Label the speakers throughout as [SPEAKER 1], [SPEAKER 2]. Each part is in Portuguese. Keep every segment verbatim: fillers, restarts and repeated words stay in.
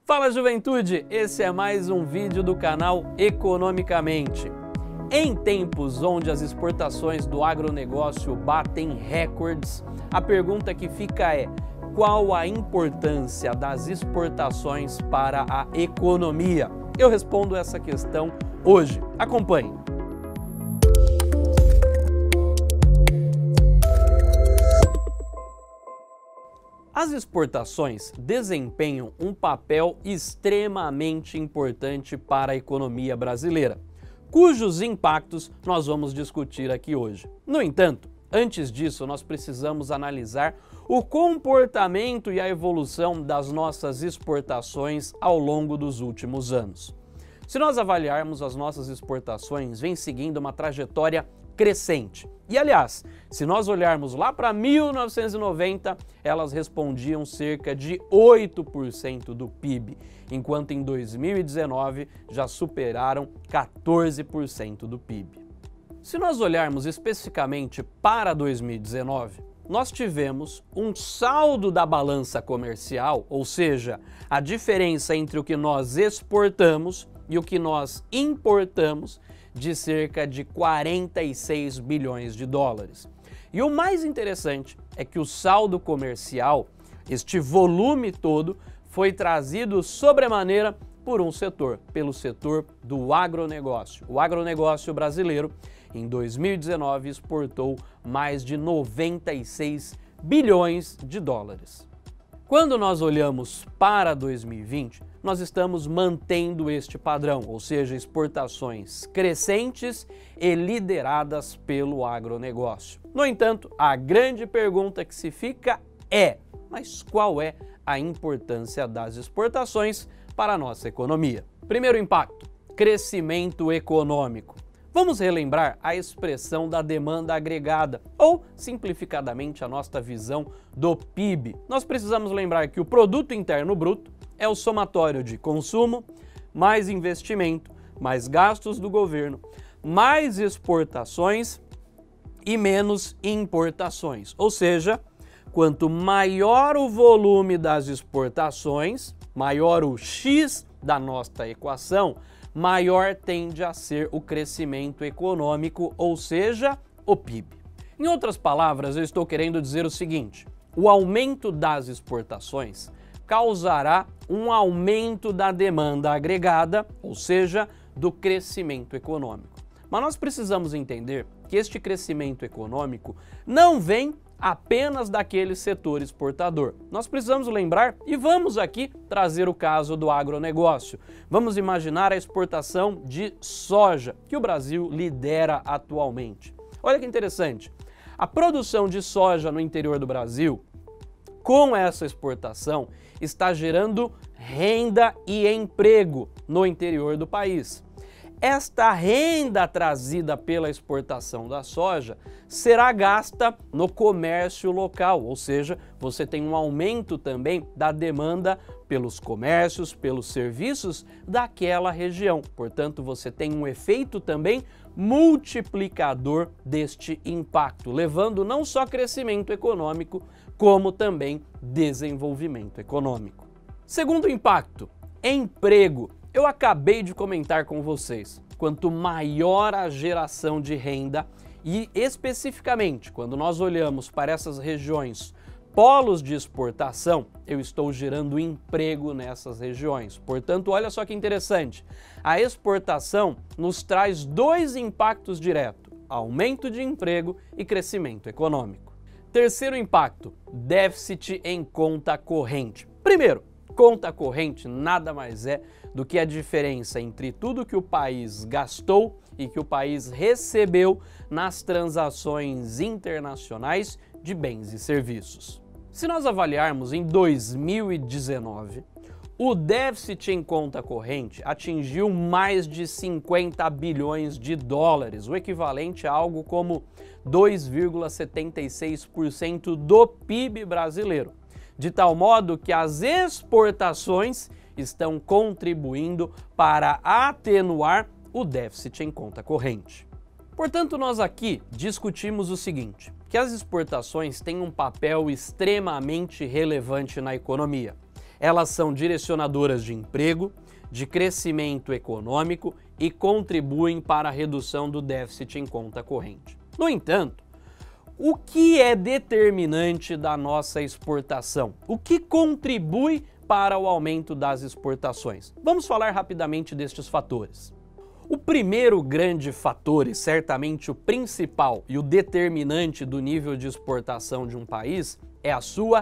[SPEAKER 1] Fala, juventude! Esse é mais um vídeo do canal Economicamente. Em tempos onde as exportações do agronegócio batem recordes, a pergunta que fica é: qual a importância das exportações para a economia? Eu respondo essa questão hoje. Acompanhe! As exportações desempenham um papel extremamente importante para a economia brasileira, cujos impactos nós vamos discutir aqui hoje. No entanto, antes disso, nós precisamos analisar o comportamento e a evolução das nossas exportações ao longo dos últimos anos. Se nós avaliarmos, as nossas exportações vêm seguindo uma trajetória crescente. E, aliás, se nós olharmos lá para mil novecentos e noventa, elas respondiam cerca de oito por cento do P I B, enquanto em dois mil e dezenove já superaram quatorze por cento do P I B. Se nós olharmos especificamente para dois mil e dezenove, nós tivemos um saldo da balança comercial, ou seja, a diferença entre o que nós exportamos e o que nós importamos, de cerca de quarenta e seis bilhões de dólares. E o mais interessante é que o saldo comercial, este volume todo, foi trazido sobremaneira por um setor, pelo setor do agronegócio. O agronegócio brasileiro, em dois mil e dezenove, exportou mais de noventa e seis bilhões de dólares. Quando nós olhamos para dois mil e vinte, nós estamos mantendo este padrão, ou seja, exportações crescentes e lideradas pelo agronegócio. No entanto, a grande pergunta que se fica é: mas qual é a importância das exportações para a nossa economia? Primeiro impacto: crescimento econômico. Vamos relembrar a expressão da demanda agregada, ou, simplificadamente, a nossa visão do P I B. Nós precisamos lembrar que o Produto Interno Bruto é o somatório de consumo, mais investimento, mais gastos do governo, mais exportações e menos importações. Ou seja, quanto maior o volume das exportações, maior o X da nossa equação, maior tende a ser o crescimento econômico, ou seja, o P I B. Em outras palavras, eu estou querendo dizer o seguinte: o aumento das exportações causará um aumento da demanda agregada, ou seja, do crescimento econômico. Mas nós precisamos entender que este crescimento econômico não vem apenas daquele setor exportador. Nós precisamos lembrar, e vamos aqui trazer o caso do agronegócio. Vamos imaginar a exportação de soja, que o Brasil lidera atualmente. Olha que interessante, a produção de soja no interior do Brasil, com essa exportação, está gerando renda e emprego no interior do país. Esta renda trazida pela exportação da soja será gasta no comércio local, ou seja, você tem um aumento também da demanda pelos comércios, pelos serviços daquela região. Portanto, você tem um efeito também multiplicador deste impacto, levando não só crescimento econômico, como também desenvolvimento econômico. Segundo impacto, emprego. Eu acabei de comentar com vocês, quanto maior a geração de renda e especificamente quando nós olhamos para essas regiões polos de exportação, eu estou gerando emprego nessas regiões. Portanto, olha só que interessante, a exportação nos traz dois impactos diretos: aumento de emprego e crescimento econômico. Terceiro impacto, déficit em conta corrente. Primeiro, conta corrente nada mais é do que a diferença entre tudo que o país gastou e que o país recebeu nas transações internacionais de bens e serviços. Se nós avaliarmos em dois mil e dezenove, o déficit em conta corrente atingiu mais de cinquenta bilhões de dólares, o equivalente a algo como dois vírgula setenta e seis por cento do P I B brasileiro, de tal modo que as exportações estão contribuindo para atenuar o déficit em conta corrente. Portanto, nós aqui discutimos o seguinte, que as exportações têm um papel extremamente relevante na economia. Elas são direcionadoras de emprego, de crescimento econômico e contribuem para a redução do déficit em conta corrente. No entanto, o que é determinante da nossa exportação? O que contribui para o aumento das exportações? Vamos falar rapidamente destes fatores. O primeiro grande fator, e certamente o principal e o determinante do nível de exportação de um país, é a sua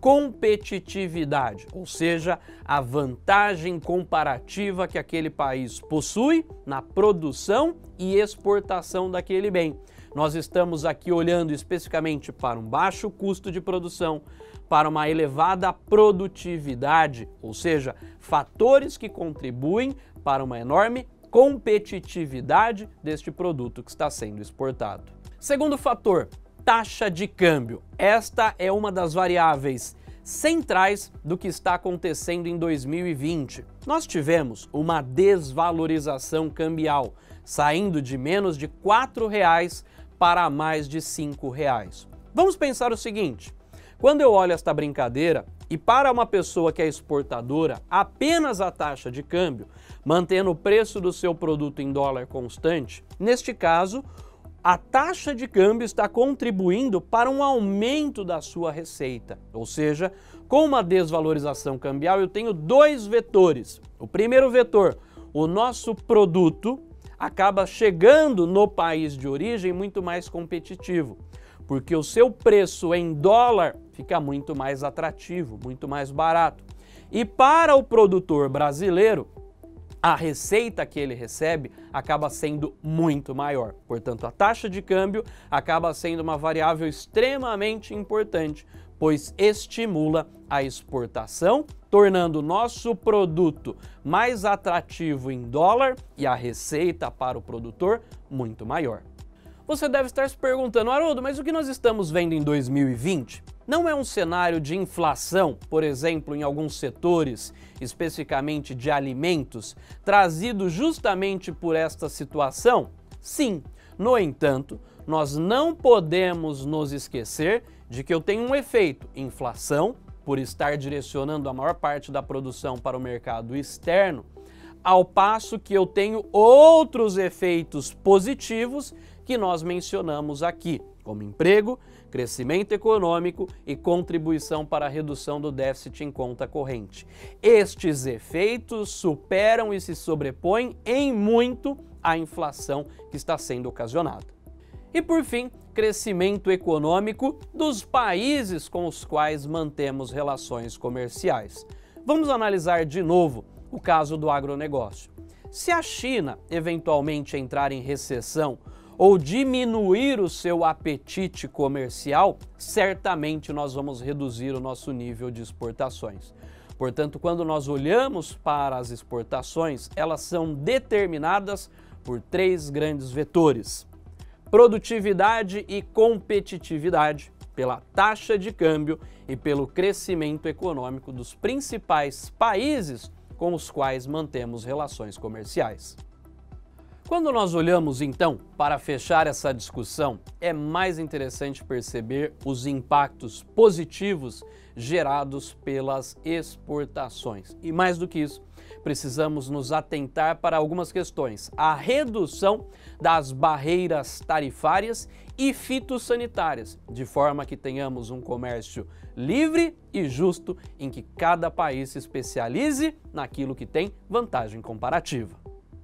[SPEAKER 1] competitividade, ou seja, a vantagem comparativa que aquele país possui na produção e exportação daquele bem. Nós estamos aqui olhando especificamente para um baixo custo de produção, para uma elevada produtividade, ou seja, fatores que contribuem para uma enorme competitividade deste produto que está sendo exportado. Segundo fator, taxa de câmbio. Esta é uma das variáveis centrais do que está acontecendo em dois mil e vinte. Nós tivemos uma desvalorização cambial, saindo de menos de quatro reais para mais de cinco reais. Vamos pensar o seguinte, quando eu olho esta brincadeira e para uma pessoa que é exportadora, apenas a taxa de câmbio, mantendo o preço do seu produto em dólar constante, neste caso, a taxa de câmbio está contribuindo para um aumento da sua receita. Ou seja, com uma desvalorização cambial eu tenho dois vetores. O primeiro vetor, o nosso produto acaba chegando no país de origem muito mais competitivo, porque o seu preço em dólar fica muito mais atrativo, muito mais barato. E para o produtor brasileiro, a receita que ele recebe acaba sendo muito maior. Portanto, a taxa de câmbio acaba sendo uma variável extremamente importante, pois estimula a exportação, tornando o nosso produto mais atrativo em dólar e a receita para o produtor muito maior. Você deve estar se perguntando, Haroldo, mas o que nós estamos vendo em dois mil e vinte? Não é um cenário de inflação, por exemplo, em alguns setores, especificamente de alimentos, trazido justamente por esta situação? Sim. No entanto, nós não podemos nos esquecer de que eu tenho um efeito inflação, por estar direcionando a maior parte da produção para o mercado externo, ao passo que eu tenho outros efeitos positivos que nós mencionamos aqui, como emprego, crescimento econômico e contribuição para a redução do déficit em conta corrente. Estes efeitos superam e se sobrepõem em muito à inflação que está sendo ocasionada. E por fim, crescimento econômico dos países com os quais mantemos relações comerciais. Vamos analisar de novo o caso do agronegócio. Se a China eventualmente entrar em recessão ou diminuir o seu apetite comercial, certamente nós vamos reduzir o nosso nível de exportações. Portanto, quando nós olhamos para as exportações, elas são determinadas por três grandes vetores: produtividade e competitividade, pela taxa de câmbio e pelo crescimento econômico dos principais países com os quais mantemos relações comerciais. Quando nós olhamos, então, para fechar essa discussão, é mais interessante perceber os impactos positivos gerados pelas exportações. E mais do que isso, precisamos nos atentar para algumas questões: a redução das barreiras tarifárias e fitossanitárias, de forma que tenhamos um comércio livre e justo em que cada país se especialize naquilo que tem vantagem comparativa.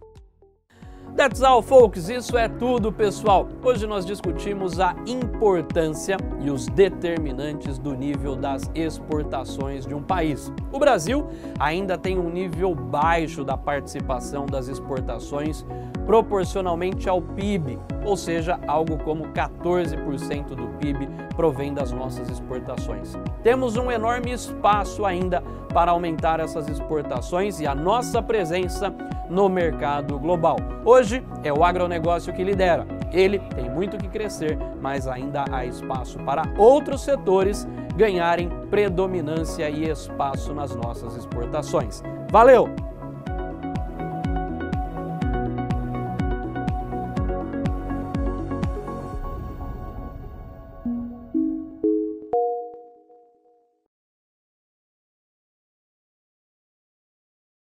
[SPEAKER 1] That's all, folks. Isso é tudo, pessoal. Hoje nós discutimos a importância e os determinantes do nível das exportações de um país. O Brasil ainda tem um nível baixo da participação das exportações proporcionalmente ao P I B, ou seja, algo como quatorze por cento do P I B provém das nossas exportações. Temos um enorme espaço ainda para aumentar essas exportações e a nossa presença no mercado global. Hoje é o agronegócio que lidera. Ele tem muito que crescer, mas ainda há espaço para outros setores ganharem predominância e espaço nas nossas exportações. Valeu!